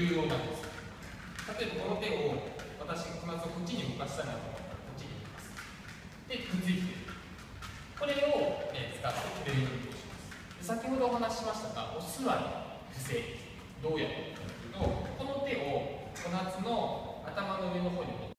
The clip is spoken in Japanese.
有用なんです。例えばこの手を私、小松をこっちに動かしたいなと思ったらこっちに動かす。で、くっついてる。これを、使ってトレーニングをします。先ほどお話ししましたが、お座り、伏せ、どうやってやるかというと、この手を小松の頭の上の方に持って